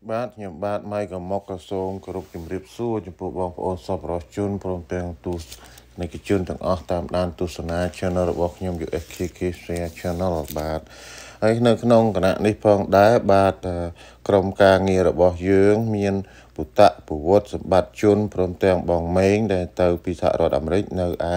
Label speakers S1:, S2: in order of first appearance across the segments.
S1: បាទខ្ញុំបាទម៉ៃក៏មកក៏សូមគោរពជំរាបសួរចំពោះបងប្អូនសប្បុរសជនព្រមទាំងទស្សនិកជនទាំងអស់តាមដានទស្សនា Channel របស់ខ្ញុំ USKK Share Channel បាទហើយនៅក្នុងគណៈនេះផងដែរបាទក្រុមការងាររបស់យើងមានពុតៈពវត្តសម្បត្តិជនព្រមទាំងបងម៉េងដែលទៅពីសហរដ្ឋអាមេរិកនៅឯ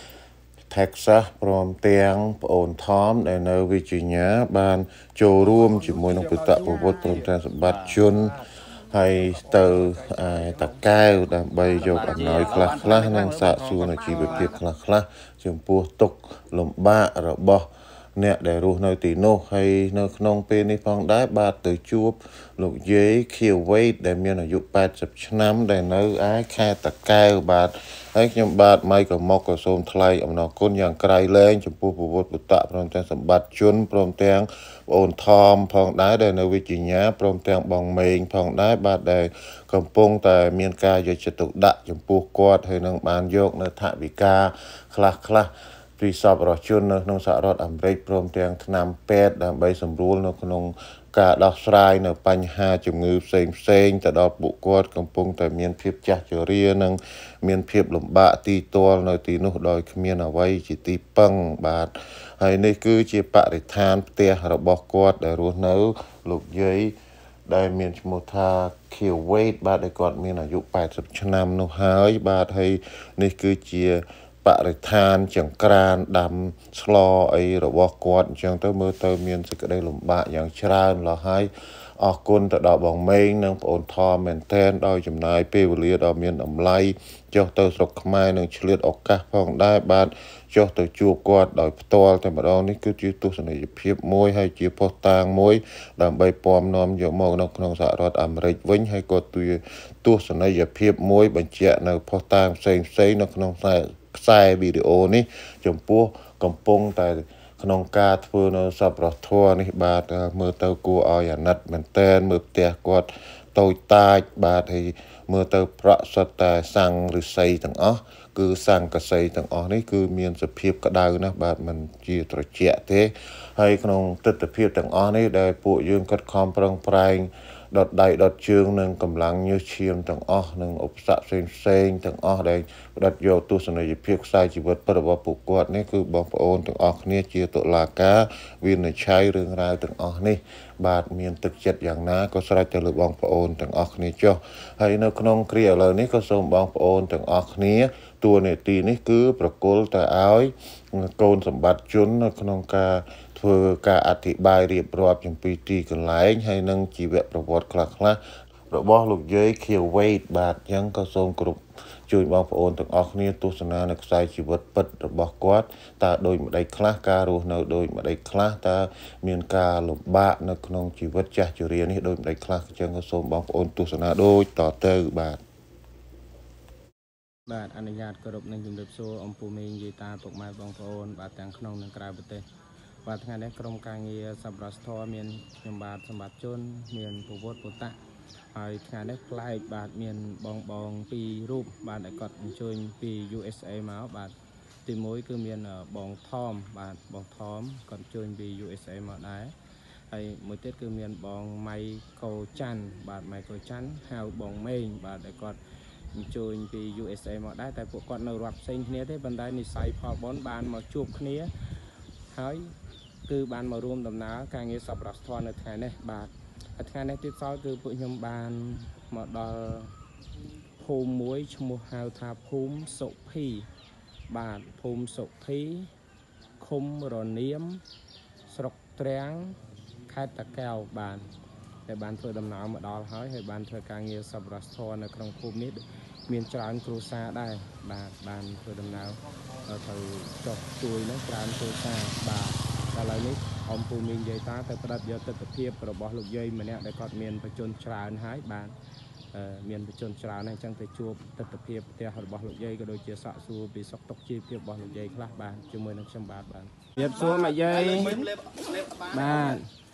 S1: Texas ព្រមទាំងប្អូនថមដែលនៅ Virginia បានចូលរួមជាមួយនឹងពុតៈពវត្តព្រមទាំងសម្បត្តិជនហើយទៅតកែវដើម្បីយកអំណោយខ្លះៗនិងសាកសួរនៅជីវភាពខ្លះៗចំពោះទុក្ខលំបាករបស់អ្នកដែលរស់នៅទីនោះហើយនៅក្នុងពេលនេះផងដែរបាទទៅជួបលោកយាយខៀវវ៉េតដែលមានអាយុ80ឆ្នាំដែលនៅឯខេត្តតាកែវបាទហើយខ្ញុំបាទម៉ៃក៏មកក៏សូមថ្លែងអំណរគុណយ៉ាងក្រៃលែងចំពោះពវត្តពុតៈព្រមទាំងសម្បត្តិជនព្រមទាំងបងអូនថមផងដែរដែលនៅវិជ្ជាព្រមទាំងបងម៉េងផងដែរបាទដែលកំពុងតែមានការយកចិត្តទុកដាក់ចំពោះគាត់ហើយនឹងបានយកនៅថវិកាខ្លះពីសប្បុរសជននៅក្នុងសហរដ្ឋអាមេរិកព្រមទាំងថ្នាំពេទ្យដើម្បីសម្រួលនៅក្នុងការដោះស្រាយនៅបញ្ហាជំងឺផ្សេងទៅដល់ពួកគាត់កំពុងតែមានភាពចាស់ជរានិងមានភាពលំបាកទីទាល់នៅទីនោះដោយគ្មានអ្វីជាទីពឹងបាទហើយនេះគឺជាបរិស្ថានផ្ទះរបស់គាត់ដែលរស់នៅលោកយាយដែលមានឈ្មោះថា Q Wade បាទដែលគាត់មានអាយុ80ឆ្នាំនោះហើយបាទហើយនេះគឺជាបរិស្ថានចង្ក្រានដាំស្លអីរបស់គាត់អញ្ចឹងទៅមើលទៅមានសេចក្តីលំបាកយ៉ាងច្រើនឡើយហើយអរគុណទៅដល់បងម៉េងនិងបងអូនថមមែនទែនដោយចំណាយពេលវេលាដ៏មានតម្លៃចុះទៅស្រុកខ្មែរនិងឆ្លៀតឱកាសផងដែរបាទចុះទៅជួបគាត់ដោយផ្ទាល់តែម្ដងនេះគឺជាទស្សនីយភាពមួយហើយជាផុសតាងមួយដើម្បីពំនាំយកមកនៅក្នុងសហរដ្ឋអាមេរិកវិញហើយក៏ជាទស្សនីយភាពមួយបញ្ជាក់នៅផុសតាងផ្សេងនៅក្នុងខ្សែវីដេអូនេះចំពោះកំពុងតែក្នុងការធ្វើនៅសប្បុរសធម៌នេះបាទមើលទៅគួរឲ្យអាណិតមែនតើមើលផ្ទះគាត់តូចតាចបាទហើយមើលទៅប្រាក់សុទ្ធតែសាំងឫស្សីទាំងអស់គឺសង្កសីទាំងអស់នេះគឺមានសភាពក្តៅណាស់បាទมันជាត្រជាក់ទេហើយក្នុងទស្សនវិជ្ជាទាំងអស់នេះដែលពួកយើងខិតខំប្រឹងប្រែងដុតដៃដុតជើងនិងកម្លាំងញើសឈាមទាំងអស់និងឧបសគ្គផ្សេងទាំងអស់ដែលផ្ដិតយកទស្សនីយភាពខ្សែជីវិតពិតរបស់ពួកគាត់នេះគឺបងប្អូនទាំងអស់គ្នាជាតុលាការវិនិច្ឆ័យរឿងរ៉ាវទាំងអស់នេះបាទមានទឹកចិត្តយ៉ាងណាក៏ស្រេចទៅលើបងប្អូនទាំងអស់គ្នាចុះហើយនៅក្នុងគ្រាឥឡូវនេះក៏សូមបងប្អូនទាំងអស់គ្នាតួនាទីនេះគឺប្រគល់ទៅឲ្យកូនសម្បត្តិជននៅក្នុងការធ្វើការអធិប្បាយរៀបរាប់អំពីទីកន្លែងហើយនិងជីវប្រវត្តិខ្លះរបស់លោកយាយខៀវវ៉េតបាទអញ្ចឹងក៏សូមគ្រប់ជួយបងប្អូនទាំងអស់គ្នាទស្សនានៅខ្សែជីវិតពិតរបស់គាត់តើដូចម្ដេចខ្លះការរស់នៅដូចម្ដេចខ្លះតើមានការលំបាកនៅក្នុងជីវិតចាស់ជរានេះដូចម្ដេចខ្លះអញ្ចឹងក៏សូមបងប្អូនទស្សនាដូចតទៅបាទ
S2: អនុញ្ញាតគោរពនឹងជំរាបសួរអំពូមីងយាយតាពុកម៉ែបងប្អូនបាទទាំងក្នុងនិងក្រៅប្រទេសបាទថ្ងៃនេះក្រុមការងារសប្បុរសធម៌មានខ្ញុំបាទសម្បត្តិជនមានពវត្តពុតៈហើយថ្ងៃនេះប្លែកបាទមានបងពីររូបបាទដែលគាត់អញ្ជើញពី USA មកបាទទីមួយគឺមានបងថមបាទបងថមគាត់អញ្ជើញពី USA មកដែរហើយមួយទៀតគឺមានបងម៉ៃកូច័ន្ទបាទម៉ៃកូច័ន្ទហៅបងម៉េងបាទដែលគាត់អញ្ជើញពី USA មកដែរតែពួកគាត់នៅរដ្ឋផ្សេងគ្នាទេប៉ុន្តែនិស័យផលបុណ្យបានមកជួបគ្នាហើយគឺបានមករួមដំណើរការងារសប្បុរសធម៌នៅថ្ងៃនេះបាទហើយថ្ងៃនេះទៀតសោតគឺពួកខ្ញុំបានមកដល់ភូមិមួយឈ្មោះហៅថាភូមិសុភីបាទភូមិសុភីឃុំរនាមស្រុកទ្រាំងខេត្តតាកែវបាទដែលបានធ្វើដំណើរមកដល់ហើយបានធ្វើការងារសប្បុរសធម៌នៅក្នុងភូមិនេះមានច្រើនគ្រួសារដែរបាទបានធ្វើដំណើរទៅចុះជួយនឹងច្រើនគ្រួសារបាទឥឡូវនេះអំពូមីងយាយតាទៅផ្ដិតយកទស្សនវិជ្ជារបស់លោកយាយម្នាក់ដែលគាត់មានបច្ចុប្បន្នច្រើនហើយបាទមានបច្ចុប្បន្នច្រើនហើយអញ្ចឹងទៅជួបទស្សនវិជ្ជាផ្ទះរបស់លោកយាយក៏ដូចជាសាកសួរពីសុខទុក្ខជីវភាពរបស់លោកយាយខ្លះបាទជាមួយនឹងខ្ញុំបាទរៀបសួរមកយាយបាទ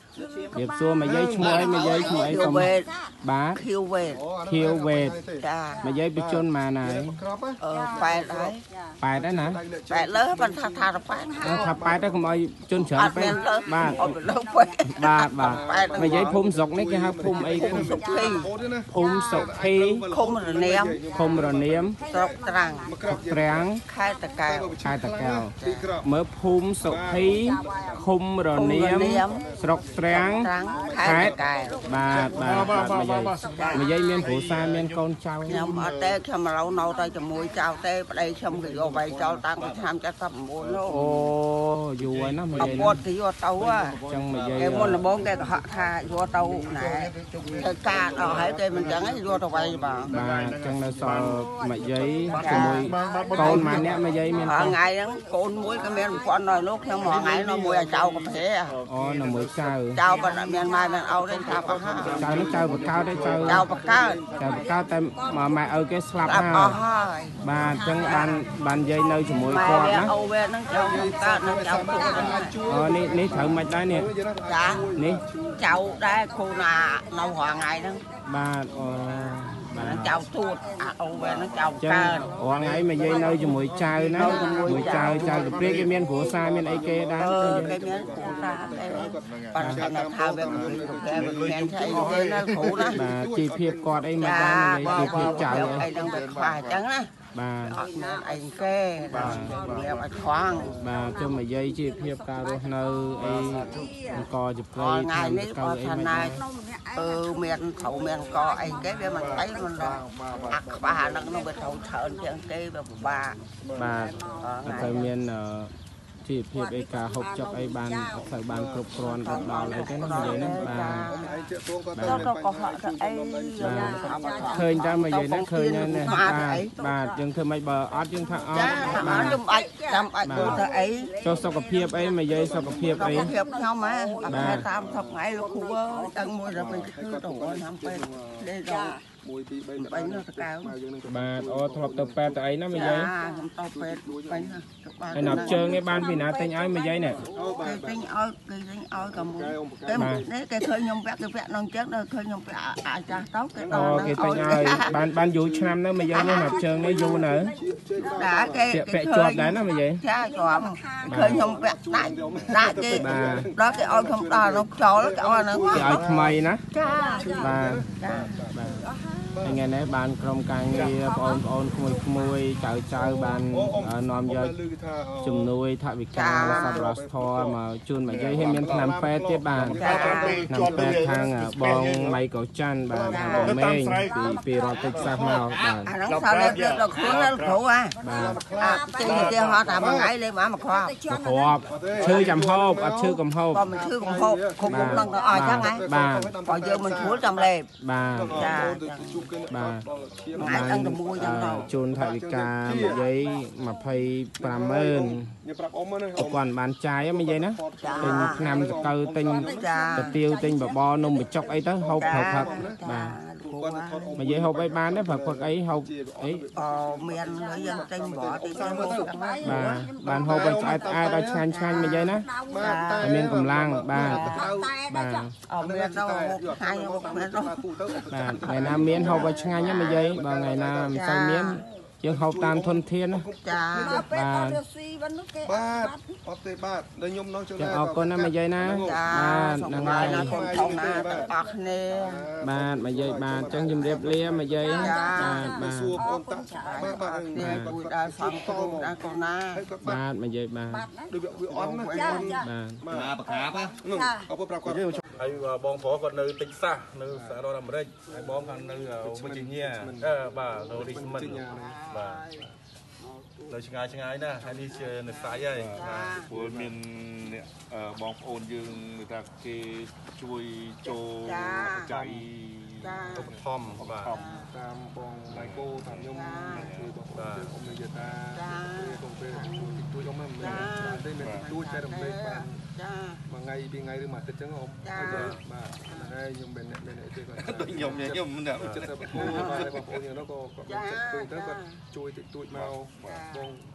S2: เรียบซัวมาเย้ยช่วยมาเย้ยช่วยก็บาท
S3: คิวเวท
S2: คิวเวท
S3: จ้า
S2: มาเย้ยไปจนมาไหน
S3: ไปได้
S2: ไปได้นะ
S3: ไปเลยมันทาทาไป
S2: ถ้าไปได้ก็มาจนเฉย
S3: อัด
S2: ไป
S3: เมนเลย
S2: บาท
S3: เอาไปเลยไป
S2: บาทมาเย้ยพุ่มศกนี่แกครับพุ่มไอ้พุ่ม
S3: สุขี
S2: พุ่มศกพี
S3: คมระเนียม
S2: คมระเนียม
S3: ตรกตรัง
S2: แปรง
S3: ค่ายตะแกว
S2: ชายตะแก้วเมื่อพุ่มศกพีคมระเนียมสรกแปรง
S3: ตรังค่ายตะแกว
S2: บาทมาเย้ยเมียนผู้ซาเมียนกอนเจ้า
S3: ខ្ញុំអត់ទេខ្ញុំឥឡូវនៅតែជាមួយចៅទេប្តីខ្ញុំគេយកវាយចោលតាំងពីឆ្នាំ79នោះ
S2: โอ้อยู่ไว้นะมา
S3: អ
S2: เย้ย
S3: ពតគេយកទៅហ่ะ
S2: จังมาเย้ย
S3: គេមុនដំបូងគេកុហកថាយកទៅណែធ្វើការអស់ហើយគេមិនចឹងឯងយកទៅវាយបាទ
S2: บาจังเลยสอมาเย้ยជាមួយកូនมาเนี่ยมาเย้ยเมียน
S3: ថ្ងៃហ្នឹងកូនមួយក៏មានប្រព័ន្ធដល់លោកខ្ញុំមួយថ្ងៃនៅមួយឲ្យចៅកាហ្វេ
S2: อ๋อน่ะមួយចៅ
S3: ចៅក៏មានម៉ែមានឪទេថាបោះហើយ
S2: ចៅនោះចៅបកៅទេចៅ
S3: ចៅបកើ
S2: ចៅបកៅតែម៉ែឪគេស្លាប់
S3: ស្លាប់
S2: ហើ
S3: អ
S2: យ
S3: ស់ហើយ
S2: បាទអញ្ចឹងបានយាយនៅជាមួយ
S3: ម៉ែ
S2: គាត់
S3: វា
S2: ណា
S3: ឪវាហ្នឹងចៅខ្ញុំកើតនឹងចៅទូហ្នឹង
S2: អូនេះត្រូវមិនដែរនេះ
S3: ចា
S2: នេះ
S3: ចៅដែរគ្រូណានៅរាល់ថ្ងៃហ្នឹង
S2: បាទអូបាទ
S3: ចៅទូតអាឪវាហ្នឹងចៅ
S2: ចឹង
S3: កើត
S2: រាល់ថ្ងៃមកយាយនៅជាមួយចៅណាជាមួយចៅចៅទៅព្រាកគេមានគ្រួសារមានអីគេដែរ
S3: គេមានគ្រូតាទេប៉ុន្តែថាវាមិនមានគេមិនមានស្អីទេណាគ្រូណា
S2: បាទជីវភាពគាត់អីមិនដែរនិយាយជីវភាពចៅ
S3: អីហ្នឹងវាខ្វះអញ្ចឹងណា
S2: បាទ
S3: អត់មានអីគេបាទវាឲ្យខ្វង
S2: បាទជុំនិយាយជីវភាពការរស់នៅអីអង្គជព្រៃ
S3: ថ្ងៃ
S2: តាម
S3: នេះ
S2: កៅ
S3: បើ
S2: អី
S3: ថា
S2: មិន
S3: ណា
S2: ដែរ
S3: មានត្រូវមានកអីគេវាមិនស្អីមិនដល់អាខ្វះអាហ្នឹងនោះវាត្រូវច្រើនជាងគេវាពិបាក
S2: បាទអត់ទៅមានជីវភាពអីការហូបចុកអីបានអត់ទៅបានគ្រប់គ្រាន់ទៅដល់អីទេណានិយាយហ្នឹងបាទ
S3: ទៅកុហកទៅអី
S2: ឃើញតែមកនិយាយហ្នឹងឃើញណាបាទយើងធ្វើម៉េចបើអត់យើងថាអ
S3: ចា
S2: ត់
S3: អត់ខ្ញុំអាចចាំអាចគូទៅអី
S2: ចុះសុខភាពអីមកនិយាយសុខភាពអី
S3: ភាពខ្ញុំហ៎អត់តែតាមសពថ្ងៃលោកគ្រូអើយតាំងមួយដល់ពេលគឺទៅតាមពេលលេខដល់
S4: 1 2 3
S3: បាញ់នោះតកៅ
S2: បាទអូធ្លាប់ទៅពេទ្យទៅអីណាមកនិយាយ
S3: ខ្ញុំទៅពេទ្យបាញ់ណាទៅបាន
S2: ហើយណាប់ជើងឯងបានពីណាទិញឲ្យមកនិយាយនេះ
S3: គេទិញឲ្យក៏មួយគេនេះគេឃើញខ្ញុំពាក់គេពាក់នៅចឹងដល់ឃើញខ្ញុំពាក់អាចចាស់ទៅគេ
S2: អូគេទិញឲ្យបានយូរឆ្នាំទៅមកនិយាយនេះណាប់ជើងនេះយូរនៅ
S3: ដែរគេ
S2: ពាក់ជាប់ដែរណាមកនិយាយ
S3: ចាជាប់ឃើញខ្ញុំពាក់ដាក់គេដល់គេឲ្យខ្ញុំដល់នោះចោលគេឲ្យហ្នឹង
S2: គេឲ្យថ្មីណា
S3: ចា
S2: បាទបាទថ្ងៃនេះបានក្រុមការងារបងប្អូនក្មួយចៅបាននាំយកជំនួយថវិកាសប្បុរសធម៌មកជូនមកយាយឲ្យមានថ្នាំពេទ្យទៀតបាទថ្នាំពេទ្យខាងបងម៉ៃកោច័ន្ទបាទបងមេងពីរដ្ឋទឹកសាសមកបាទ
S3: អាហ្នឹងសល់លើដល់ខ្លួនដល់គ្រូហ៎បាទទីហោះតាមថ្ងៃលេងមកគ្រាប់
S2: គ្រាប់ឈឺចំហូបអត់ឈឺកំហូប
S3: ក៏មិនឈឺកំហូបគ្រប់ហ្នឹងទៅអស់ចឹងហ៎
S2: បាទ
S3: បើយើងមិនឈួលចាំលេប
S2: បាទ
S3: ចា
S2: បាទ
S3: ថ្ងៃអង្គតែមួយចឹងទៅ
S2: ជូនថវិកាមកយាយ250000
S4: ខ្ញុំប្រាប់អ៊ំណា
S2: អត់គាត់បានចាយហ្នឹងយាយណាទិញថ្នាំសកៅទិញ
S3: ចា
S2: កាទៀវទិញបបរនំបញ្ចុកអីទៅហូបផឹកបាទមកយាយហូបអីបានទេផឹកអីហូបអី
S3: មានយើងទិញបរទីគេហូបចឹងណា
S2: បាទបានហូបឲ្យឆ្អែតឲ្យឆ្ងាញ់មកយាយណាឲ្យមានកម្លាំងបាទបាទ
S3: មានទៅហូបថ្ងៃហូបមានទៅ
S2: បាទថ្ងៃណាមានហូបឲ្យឆ្ងាញ់ហ្នឹងមកយាយបើថ្ងៃណាមិនសូវមានយើងហូបតាមធនធានណា
S3: ចា
S2: បាទ
S4: បាទអត់ទេបាទដល់ខ្ញុំនៅចូល
S2: ចឹងអរគុណណាមកយាយណា
S3: ចា
S2: បាទហ្នឹងហើយ
S3: ណាកូនធំណាទាំងអស់គ្នា
S2: បាទមកយាយបាទចឹងជំរាបលាមកយាយបាទបាទ
S4: សួរបងតាបាទបាទ
S3: នេះគួយដល់សំគ្រូដល់កូនណា
S2: បាទមកយាយបាទ
S4: ដូចវាអន់ណា
S2: បាទ
S5: ណាបកាបណា
S4: នោះអពុប្រាប់គាត់
S6: ហើយបងប្រុសគាត់នៅតិចសាសនៅសហរដ្ឋអាមេរិកហើយបងគាត់នៅវិជ្ជាញាបាទនៅរីស្មិនបាទនៅឆ្ងាយណាហើយនេះជានិស័យហើយបាទ
S5: ព្រោះមានអ្នកបងប្អូនយើងថាគេជួយចូលបច្ច័យ
S6: ឧបត្ថម្ភបាទ
S4: តាមបងដៃគោតាមខ្ញុំជួយបងប្អូនអ៊ំនិយាយថាបងពេលជួយអ៊ំមិនបានទេមិនជួយតែរំលែកបាន
S3: ចា
S4: មួយថ្ងៃពីរថ្ងៃឬមួយអាទិត្យចឹងអ៊ំបាទហើយខ្ញុំមានអ្នកទេគាត់
S5: ខ្ញុំអ្នក
S4: ចិត្តបងប្អូនយើងនោះក៏គាត់ចិត្តឃើញទៅគាត់ជួយតិចតួចមកបង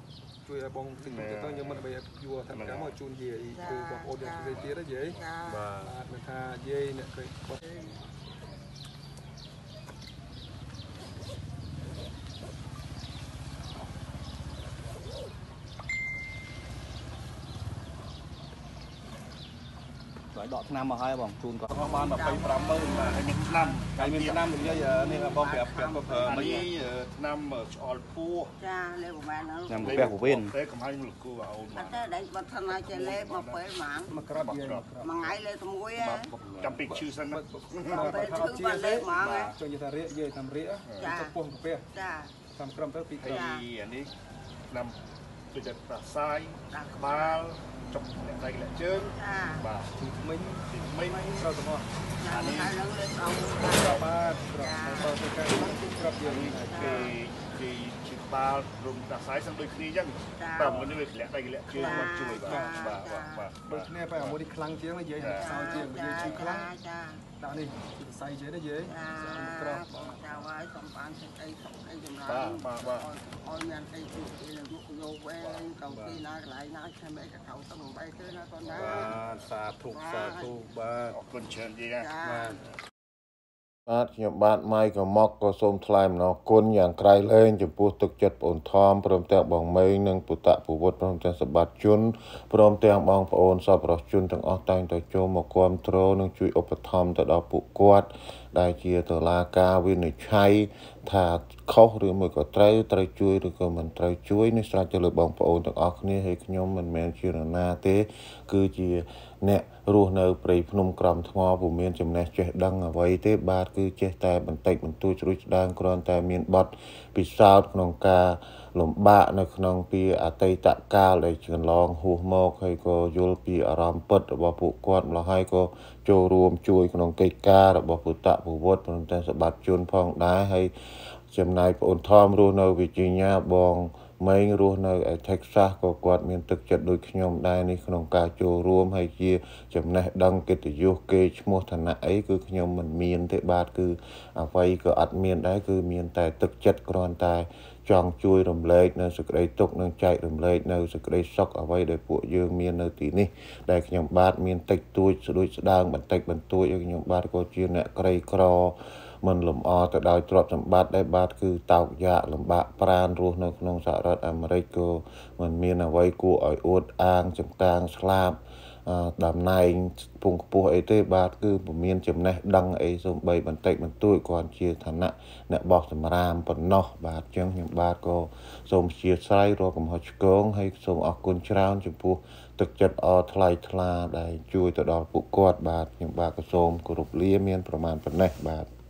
S4: ជួយឲ្យបងទិញទៅយើងមិនបីយួរថាកាមកជូនយាយគឺបងប្អូនយើងនិយាយទៀតណាយាយបាទមិនថាយាយអ្នកគេបង
S6: Rồi đọ năm mà hai bằng chun có ban là phải làm mơ mà hai mươi năm thì bây giờ bom bẹp mấy năm ở tròn phu làm cái bẹp của bên thế cầm hai lực cô vào
S3: đấy bật thân này chơi lê mà phải mà ngày lê tụi muối
S5: trăm pịch chư sân
S3: mà phải chư mà lê mà
S4: cho như ta rễ dây tham rễ cho buông của bè tham cầm tới pịch
S5: thì anh ấy năm tôiจะตัดทรายบาลจบอะไรกันเชิงบาถึงไม่เราต้องว่าอันนี้เราบ้านเราเป็นการรับเยอะที่ชิบาลรวมตัดทรายสังโดยคลียังต่ำกันด้วยแหละอะไรกันแหละเชิงมันช่วยบาโดยเนี่ยไปเอาโมดิคลังเชียงมาเยอะสาวเชียงเยอะชื่อคลังตอนนี้ใส่เยอะได้เยอะครับชาวไร่สมบัติไอ้จำนวนอ๋อยันไอ้โยเวเขาที่น่าหลายน่าใช่ไหมกับเขาต้องไปเจอนะตอนนั้น
S6: สาธุบ้าน
S5: คนเชิญดีนะ
S1: បាទខ្ញុំបាទម៉ៃក៏មកក៏សូមថ្លែងអំណរគុណយ៉ាងក្រៃលែងចំពោះទឹកចិត្តបងថមព្រមទាំងបងមេងនិងពុទ្ធពវុទ្ធព្រមទាំងសម្បត្តិជនព្រមទាំងបងប្អូនសប្បុរសជនទាំងអស់តែងតែចូលមកគាំទ្រនិងជួយឧបត្ថម្ភទៅដល់ពួកគាត់ដែលជាតុលាការវិនិច្ឆ័យថាខុសឬមួយក៏ត្រូវជួយឬក៏មិនត្រូវជួយនេះស្រេចទៅលើបងប្អូនទាំងអស់គ្នាហើយខ្ញុំមិនមែនជានរណាទេគឺជាអ្នករស់នៅព្រៃភ្នំក្រំថ្មពុំមានចំណេះចេះដឹងអ្វីទេបាទគឺចេះតែបន្តិចបន្តួចជ្រួចស្ដាងគ្រាន់តែមានបទពិសោធន៍ក្នុងការលំបាកនៅក្នុងពីអតីតកាលដែលកន្លងហួសមកហើយក៏យល់ពីអារម្មណ៍ពិតរបស់ពួកគាត់ម្ល៉េះហើយក៏ចូលរួមជួយក្នុងកិច្ចការរបស់ពុទ្ធពវុទ្ធព្រមទាំងសម្បត្តិជនផងដែរហើយចំណែកប្អូនថមរស់នៅវិជាញ្ញាបងម៉េងរស់នៅឯ Texas ក៏គាត់មានទឹកចិត្តដូចខ្ញុំដែរនេះក្នុងការចូលរួមហើយជាចំណេះដឹងកិត្តិយសគេឈ្មោះឋានៈអីគឺខ្ញុំមិនមានទេបាទគឺអ្វីក៏អត់មានដែរគឺមានតែទឹកចិត្តគ្រាន់តែចង់ជួយរំលែកនៅសេចក្តីទុក្ខនិងចែករំលែកនៅសេចក្តីសុខអ្វីដែលពួកយើងមាននៅទីនេះដែលខ្ញុំបាទមានតិចតួចស្ដួចស្ដាងបន្តិចបន្តួចហើយខ្ញុំបាទក៏ជាអ្នកក្រីក្រមិនលំអទៅដោយទ្រព្យសម្បត្តិដែរបាទគឺតោកយ៉ាកលំបាកប្រានរស់នៅក្នុងសហរដ្ឋអាមេរិកក៏មិនមានអ្វីគួរឲ្យអួតអាងចំកាងស្លាប់តំណែងពងខ្ពស់អីទេបាទគឺពុំមានចំណេះដឹងអីសូម្បីបន្តិចបន្តួចគាត់ជាឋានៈអ្នកបោះសម្រាមប៉ុណ្ណោះបាទអញ្ចឹងខ្ញុំបាទក៏សូមអធ្យាស្រ័យរកកំហុសឆ្គងហើយសូមអរគុណច្រើនចំពោះទឹកចិត្តអថ្លៃថ្លាដែលជួយទៅដល់ពួកគាត់បាទខ្ញុំបាទក៏សូមគោរពលាមានប្រមាណប៉ុណ្ណេះបាទ